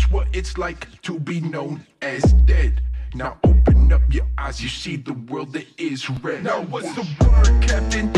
just what it's like to be known as dead. Now open up your eyes, you see the world that is red. Now what's the word, Captain?